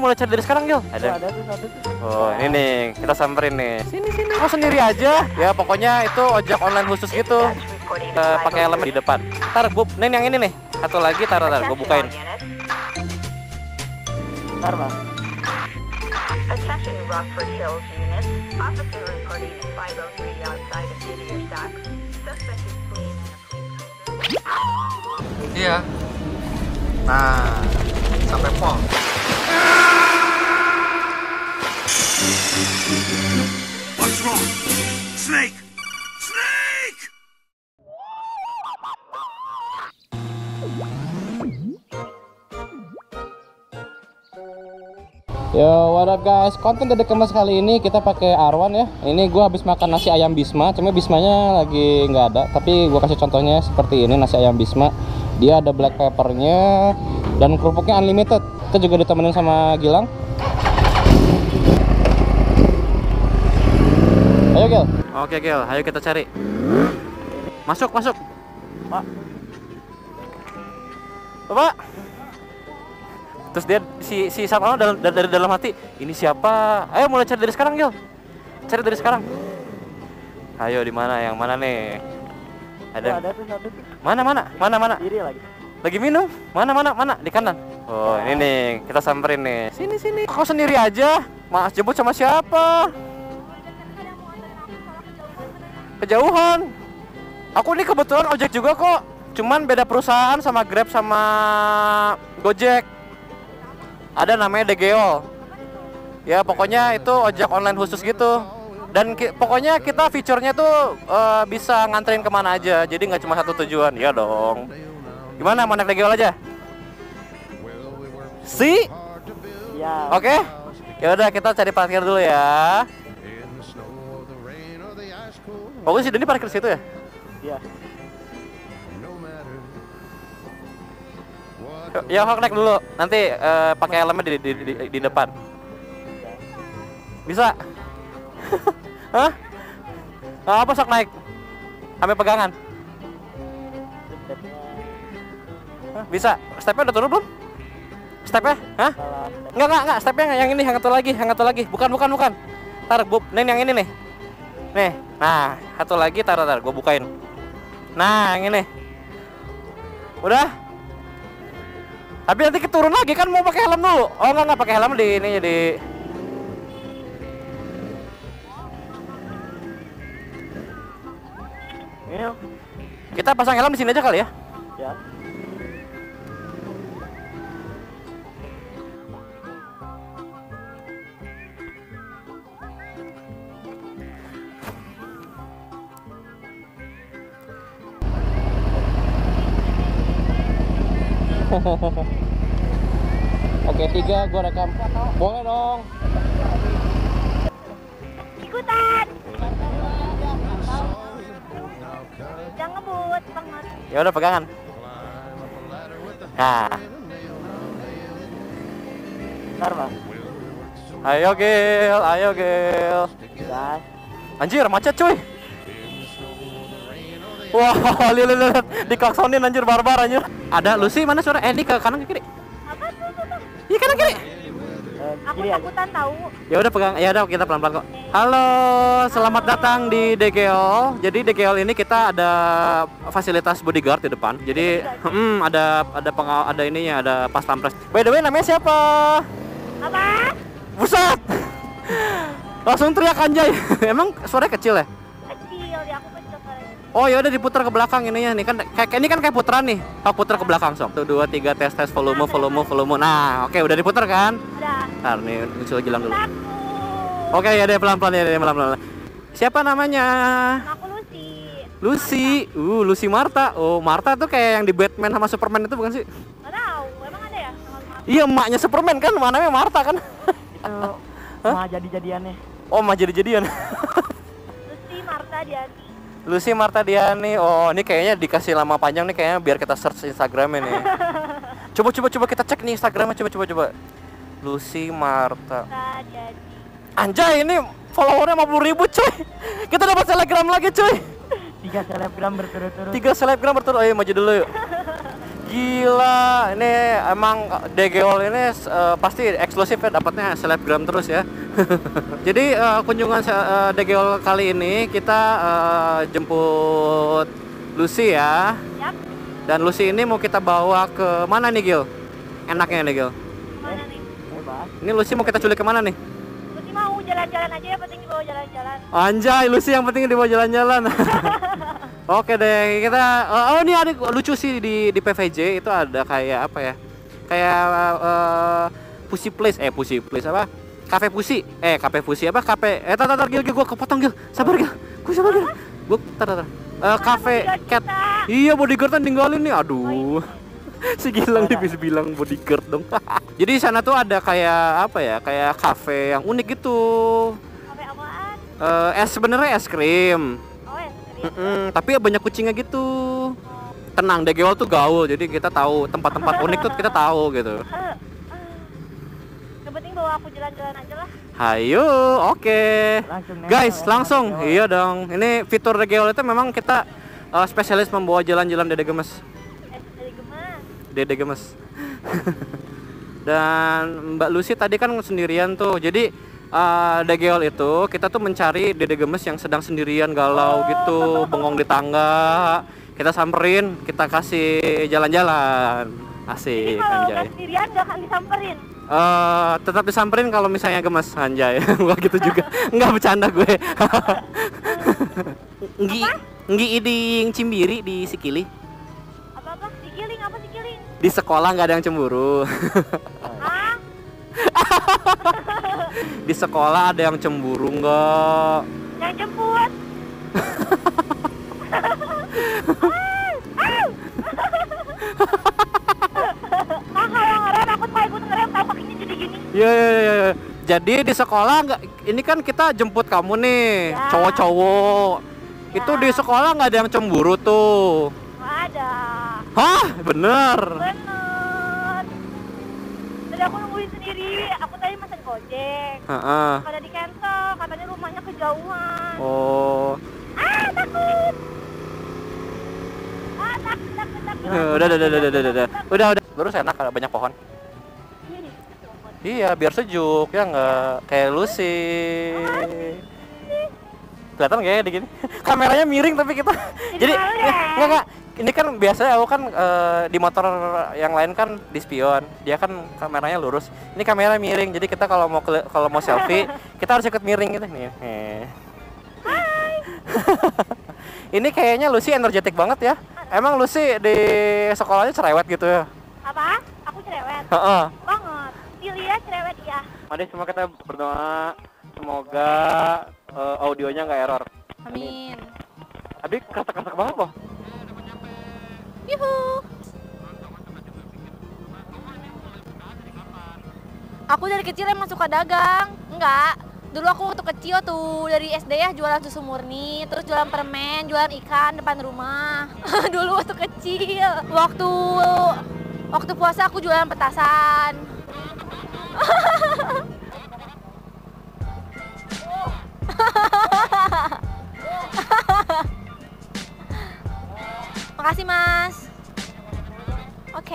mulai cari dari sekarang, Gil. Ada tuh satu tuh. Oh, ini nih, kita samperin nih. Sini. Kau sendiri aja. Ya, pokoknya itu ojek online khusus gitu. Pakai helm di depan. Ntar, Bub, Nen yang ini nih. Satu lagi, tar, gue bukain. Ntar, Bang. Attention Rockford Hills units. Officer reporting 503 outside of Whittier Stocks. Suspect is fleeing in a police car. Iya. Nah, sampai pol. What's wrong? Snake! Snake! Yo, what up guys? Konten Dedek Kemas kali ini kita pakai Arwan ya. Ini gua habis makan nasi ayam Bisma. Cuma Bismanya lagi nggak ada. Tapi gua kasih contohnya seperti ini, nasi ayam Bisma. Dia ada black peppernya dan kerupuknya unlimited. Kita juga ditemenin sama Gilang. Ayo Gil. Oke Gil, ayo kita cari. Masuk. Pak. Bapak. Terus dia si Sapano dari dalam hati, ini siapa? Ayo mulai cari dari sekarang, Gil. Cari dari sekarang. Ayo di mana? Yang mana nih? Ada tuh satu tuh. Mana? Kiri lagi. Lagi minum? Mana? Di kanan. Oh, ini nih, kita samperin nih. Sini. Kau sendiri aja? Mas jemput sama siapa? Kejauhan. Aku ini kebetulan ojek juga kok. Cuman beda perusahaan sama Grab sama Gojek. Ada namanya DGO. Ya pokoknya itu ojek online khusus gitu. Dan pokoknya kita fiturnya tuh bisa nganterin kemana aja. Jadi nggak cuma satu tujuan. Ya dong. Gimana, mau naik DGO aja? Iya. Oke. Ya udah kita cari parkir dulu ya. Pokoknya si Deni parkir situ ya? Iya. Ya Hok naik dulu, nanti pakai helmnya di depan. Bisa? Hah? Apa sok naik? Sampai pegangan? Bisa? Stepnya udah turun belum? Stepnya? Hah? Enggak, stepnya yang ini, yang satu lagi. Bukan. Tar, Bub, Nen yang ini nih. Nih, nah, satu lagi, tar, gue bukain. Nah, yang ini. Udah? Tapi nanti turun lagi kan, mau pakai helm dulu. Oh enggak pakai helm di ini jadi. Iya. Kita pasang helm di sini aja kali ya. Ya. Oke, 3 gua rekam. Boleh dong. Ikutan. Jangan ngebut banget. Ya udah pegangan. Nah. Ntar, Bang. Ayo Gil. Gas. Anjir, macet cuy. Wah, lihat diklaksonin anjir, barbar anjir. Ada Lucy mana suara? Ini ke kanan ke kiri? Apa tuh? Iya kanan kiri. Aku Kiri aja. takutan tahu. Ya udah pegang. Ya udah kita pelan-pelan kok. Halo, selamat datang di DGO. Jadi DGO ini kita ada fasilitas bodyguard di depan. Jadi ada ininya, ada pas pampres. By the way, namanya siapa? Apa? Buset. Langsung teriak anjay. Emang suaranya kecil ya? Kecil, ya aku kecil suaranya. Oh ya udah diputar ke belakang ininya nih kan kayak putaran nih. Oh putar ke belakang sob. 1 2 3 tes volume. Nah, oke udah diputar kan? Udah. Ntar nih muncul Gilang dulu. Aku. Oke ya deh pelan-pelan. Siapa namanya? Aku Lucy. Lucy Marta. Oh, Marta tuh kayak yang di Batman sama Superman itu bukan sih? Nggak tahu, emang ada ya? Iya, emaknya Superman kan, namanya Marta kan? Itu mah jadi-jadiannya. Oh, mah jadi-jadian. Lucy Marta Diani. Oh, ini kayaknya dikasih nama panjang nih kayaknya biar kita search Instagramnya nih. Coba kita cek nih Instagramnya, coba. Lucy Marta. Anjay, ini followernya 50.000 cuy. Kita dapat selebgram lagi cuy. 3 selebgram berturut-turut. 3 selebgram berturut. Oh iya, maju dulu yuk. Gila, ini emang DGOL ini pasti eksklusif ya, dapatnya selebgram terus ya. Jadi kunjungan DGOL kali ini kita jemput Lucy ya. Yap. Dan Lucy ini mau kita bawa ke mana nih Gil? Enaknya nih Gil. Kemana nih? Bebas. Ini Lucy mau kita culik kemana nih? Lucy mau jalan-jalan aja, yang penting dibawa jalan-jalan. Anjay, Lucy yang penting dibawa jalan-jalan. Oke deh, kita oh ini ada lucu sih di PVJ itu ada kayak apa ya? Kayak Pussy Place apa? Cafe Pussy. Cafe Pussy apa? Tar Gil, gua kepotong Gil. Sabar Gil. Gua sabar Gil. Gua tar. Cafe Cat. Iya, bodyguard ninggalin nih. Aduh. Si Gilang dia bisa bilang bodyguard dong. Jadi di sana tuh ada kayak apa ya? Kayak cafe yang unik gitu. Kafe apaan? Sebenarnya es krim. Oh, es krim. Tapi banyak kucingnya gitu. Tenang, DGOL tuh gaul, jadi kita tahu tempat-tempat unik tuh kita tahu gitu. Yang penting bawa aku jalan-jalan aja lah. Hayo, oke. Langsung nempel Guys, ya, langsung. sama DGOL. Iya dong. Ini fitur DGOL itu memang kita spesialis membawa jalan-jalan Dede Gemes. Dari gemas. Dede Gemes. Dan Mbak Lucy tadi kan sendirian tuh. Jadi DGOL itu kita tuh mencari Dede Gemes yang sedang sendirian galau gitu, bengong di tangga. Kita samperin, kita kasih jalan-jalan. Jadi Asik, kalau udah anjay. sendirian gak akan disamperin. Tetap disamperin kalau misalnya gemes, anjay. Enggak gitu juga. Enggak bercanda gue. Nggi iding Cimbiri di Sikili. Apa-apa? Sikiling, apa sikiling? Di sekolah nggak ada yang cemburu. Hah? Di sekolah ada yang cemburu nggak? Yang jemput. Kalau ngerem aku mau ikut ngerem, tahu kakinya jadi gini. Iya. Jadi di sekolah nggak? Ini kan kita jemput kamu nih, Ya. cowok-cowok. Itu di sekolah nggak ada yang cemburu tuh. Nggak ada. Hah? Bener. Bener. Tadi aku nungguin sendiri. Aku tadi mesen gojek. Heeh. Pada di cancel, katanya rumahnya kejauhan. Oh. Takut. Takut. Udah. Baru enak ada banyak pohon. Iya, biar sejuk ya nggak kayak Lucy. Kelihatan kayak di gini. Kameranya miring tapi kita. Jadi enggak. Ini kan biasanya aku kan di motor yang lain kan di spion. Dia kan kameranya lurus. Ini kamera miring. Jadi kita kalau mau selfie, kita harus ikut miring gitu nih. Hai. Ini kayaknya Lucy energetik banget ya. Emang Lucy di sekolahnya cerewet gitu ya? Apa? Aku cerewet. Heeh. Banget. Pilih ya cerewet ya. Mari semua kita berdoa semoga audionya nggak error. Amin. Abi kesak-kesak banget loh. Yuhu. Aku dari kecil emang suka dagang. Enggak. Dulu aku waktu kecil tuh dari SD ya jualan susu murni, terus jualan permen, jualan ikan depan rumah. Dulu waktu kecil. Waktu puasa aku jualan petasan. Makasih Mas. Oke.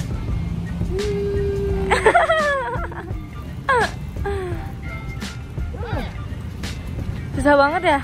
Susah banget ya?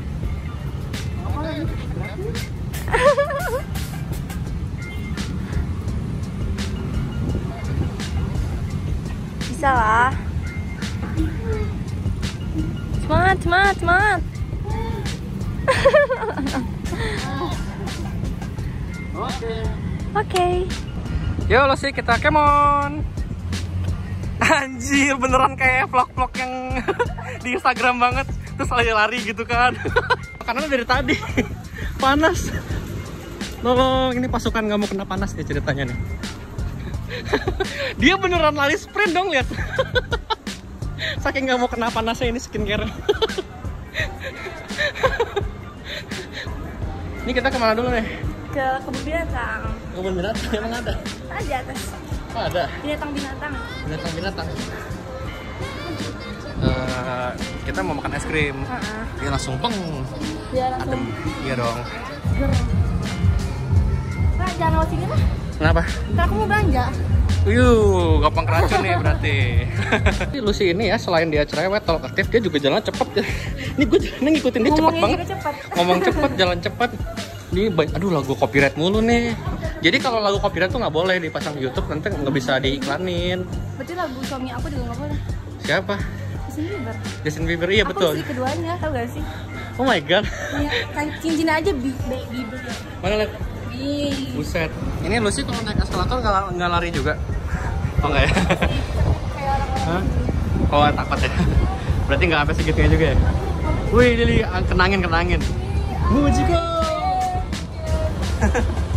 Bisa lah. Semangat. Oke. Yo Lucy, kita kemon. Anjir, beneran kayak vlog-vlog yang di Instagram banget. Terus lari-lari gitu kan. Makanannya dari tadi. Panas. Tolong, ini pasukan nggak mau kena panas nih ceritanya nih. Dia beneran lari sprint dong, lihat. Saking nggak mau kena panasnya ini skincare. Ini kita kemana dulu nih? Ke kebun binatang. Kebun binatang emang ada? Di atas. Oh, ada. Binatang-binatang. Binatang. Kita mau makan es krim. Dia langsung peng. Dia langsung Adem. Iya dong. Pak, jangan lewat sini lah. Kenapa? Ntar aku mau belanja. Gampang keracun nih berarti. Lucy ini ya, selain dia cerewet, talkative, dia juga jalan cepet. Ini gue jalannya ngikutin dia cepet banget. Ngomong cepet, jalan cepet. Ini aduh, lagu copyright mulu nih. Jadi kalau lagu copyright tuh nggak boleh dipasang di YouTube, nanti nggak bisa diiklanin. Berarti lagu suami aku juga nggak boleh. Siapa? Justin Bieber. Justin Bieber, iya Aku betul. istri keduanya, tau gak sih? Oh my god. Iya, kan cincin aja Bieber ya. Mana lihat? Buset. Ini Lucy kalau naik eskalator nggak lari juga? Oh nggak ya? Kayak orang-orang. Hah? Oh takut ya? Berarti nggak sampai segitunya juga ya? Wih Lili, kenangin. Mujiko.